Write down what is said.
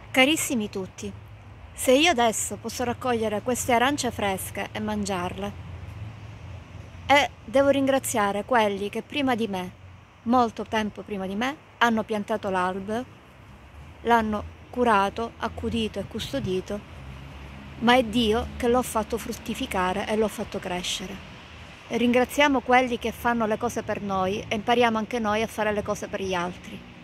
Carissimi tutti, se io adesso posso raccogliere queste arance fresche e mangiarle, e devo ringraziare quelli che prima di me, molto tempo prima di me, hanno piantato l'albero, l'hanno curato, accudito e custodito, ma è Dio che l'ho fatto fruttificare e l'ho fatto crescere. E ringraziamo quelli che fanno le cose per noi e impariamo anche noi a fare le cose per gli altri.